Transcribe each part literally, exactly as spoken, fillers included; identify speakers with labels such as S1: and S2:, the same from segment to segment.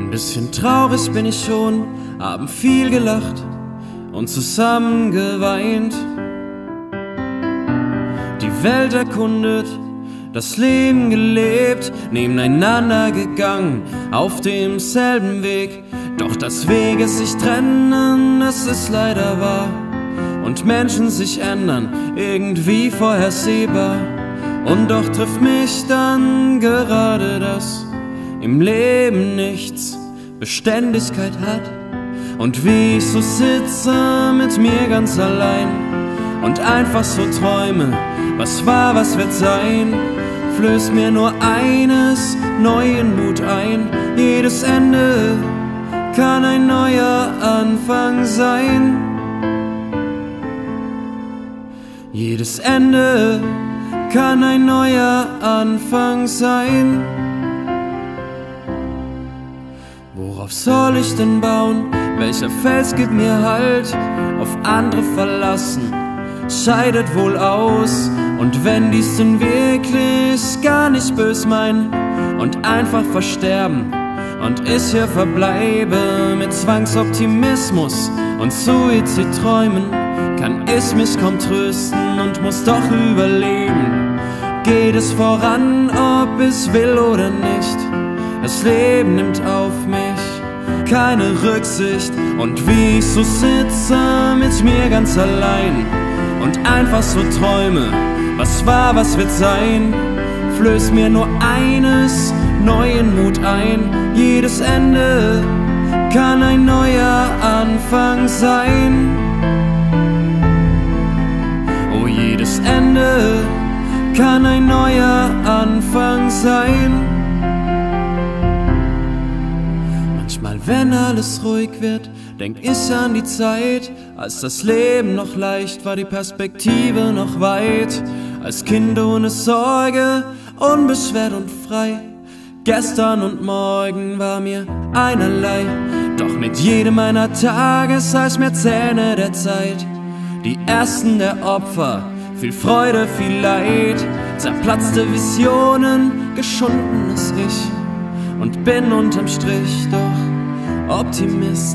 S1: Ein bisschen traurig bin ich schon, haben viel gelacht und zusammen geweint. Die Welt erkundet, das Leben gelebt, nebeneinander gegangen, auf demselben Weg. Doch dass Wege sich trennen, das ist leider wahr. Und Menschen sich ändern, irgendwie vorhersehbar. Und doch trifft mich dann gerade das im Leben nichts Beständigkeit hat. Und wie ich so sitze mit mir ganz allein und einfach so träume, was war, was wird sein, flößt mir nur eines, neuen Mut ein. Jedes Ende kann ein neuer Anfang sein. Jedes Ende kann ein neuer Anfang sein. Worauf soll ich denn bauen? Welcher Fels gibt mir Halt? Auf andere verlassen scheidet wohl aus. Und wenn die's denn wirklich gar nicht bös meinen und einfach versterben und ich hier verbleibe mit Zwangsoptimismus und Suizidträumen, kann ich mich kaum trösten und muss doch überleben. Geht es voran, ob ich will oder nicht? Das Leben nimmt auf mich keine Rücksicht. Und wie ich so sitze mit mir ganz allein und einfach so träume, was war, was wird sein, flößt mir nur eines, neuen Mut ein. Jedes Ende kann ein neuer Anfang sein. Oh, jedes Ende kann ein neuer Anfang sein. Manchmal, wenn alles ruhig wird, denk ich an die Zeit, als das Leben noch leicht war, die Perspektive noch weit. Als Kind ohne Sorge, unbeschwert und frei. Gestern und morgen war mir einerlei. Doch mit jedem meiner Tage sah ich mir Zähne der Zeit. Die ersten der Opfer, viel Freude, viel Leid. Zerplatzte Visionen, geschundenes Ich. Und bin unterm Strich doch Optimist.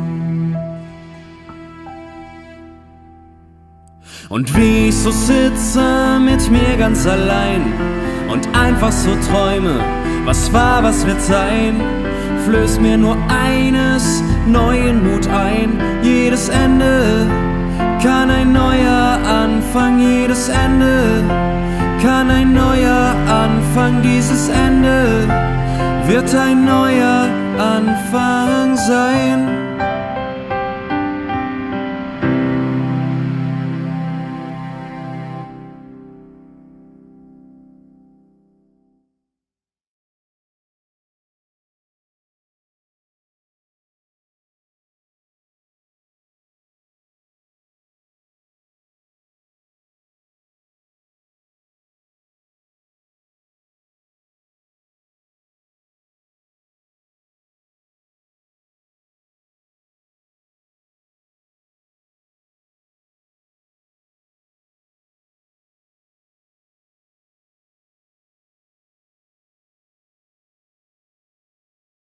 S1: Und wie ich so sitze mit mir ganz allein und einfach so träume, was war, was wird sein, flößt mir nur eines, neuen Mut ein. Jedes Ende kann ein neuer Anfang, jedes Ende kann ein neuer Anfang. Dieses Ende wird ein neuer Anfang sein.